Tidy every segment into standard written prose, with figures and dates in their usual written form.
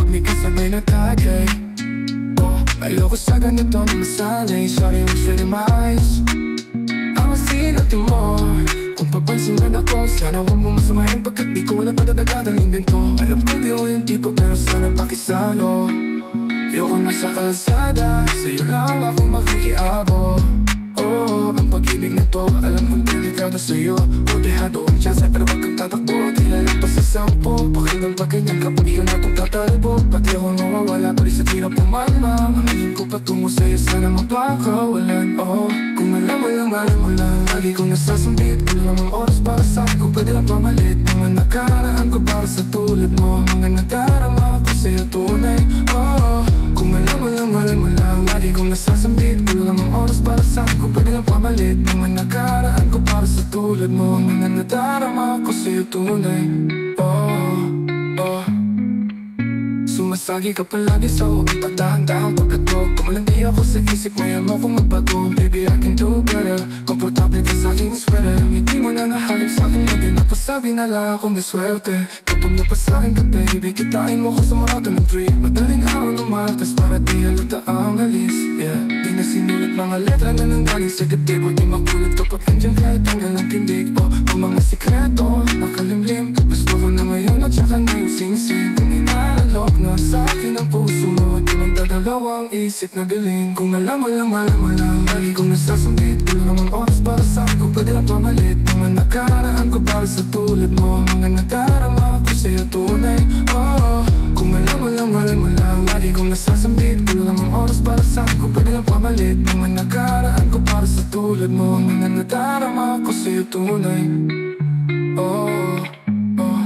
pag may kasabay na tagay. Ayoko sa ganito na masanay. Sorry, I'm feeling my eyes. Ang masinati mo. Kung papansinan ako, sana huwag mo masamahin, pagkat di ko alam padadagat ang invento. Alam ko di ko yung tipo, pero sana pakisalo. Ayoko na sa kalsada, sa'yo lang ako makikiabo. Oh, ang pag-ibig na to, alam kong delikado sa'yo. Kodehado ang chance, pero wag kang tatakbo. Tilalang pa sa sampo, pakinggan ba ganyan kapag ikaw na itong tatalbo. Pati ako nawawala, tuloy sa hirap pumalma. Ang ko patungo sa'yo, sana mapakawalan. Oh, kung alam mo lang, lagi kong nasasambit. Kulang ang oras para sa'kin, kung pwede lang pamalit. Mga nakaraan ko para sa tulad mo, mga nadarama ko sa'yo tunay. Oh, kung alam mo lang, lagi kong nasasambit. Kulang ang oras para sa'kin, kung pwede lang pamalit. Mga nakaraan ko para sa tulad mo, mga nadarama ko sa'yo tunay. Oh, oh. Sumasagi ka palagi sa uwi, pagdahan-dahan pagkatog. Kumalandi ako sa isip, ngayon mo kong magbago. Baby, I can do better. Komportable ka sa aking sweater. Hindi mo na nahalip sa akin, hindi napasabi na lang akong naswerte. Kapag napasakin ka, baby, kitain mo ko sa mga ng trip. Madaling araw lumaltas para di halata ang alis. Yeah, di na sinulat mga letra na nanggaling sa dibdib. Huwag di makulit kapag andyan kahit hanggang ang tindig. Ang mga sikreto, nakalimlim. Gusto ko na ngayon at saka na yung sing-sing. Kung inaalok na sa akin ang puso mo, di magdadalawang isip na galing. Kung alam mo lang, lagi kong nasasambit. Kulang ang oras para sa akin, kung pwede lang pamalit. Mga nakaraan ko para sa tulad mo, mga nadarama ko sa'yo tunay. Oh, kung alam mo lang, lagi kong nasasambit. Kulang ang oras para sa akin, kung pwede lang pamalit. Mga nakaraan ko para sa tulad mo, mga nadarama ko sa'yo tunay. Oh, oh.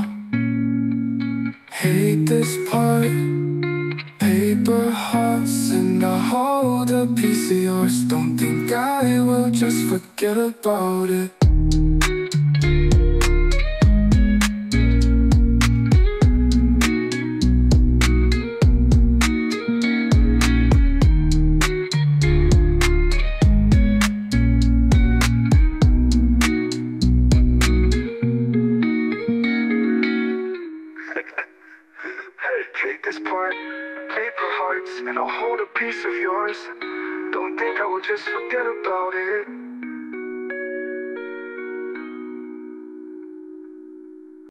Hate this part. Paper hearts and I hold a piece of yours. Don't think I will just forget about it. Take this part, paper hearts, and I'll hold a piece of yours. Don't think I will just forget about it.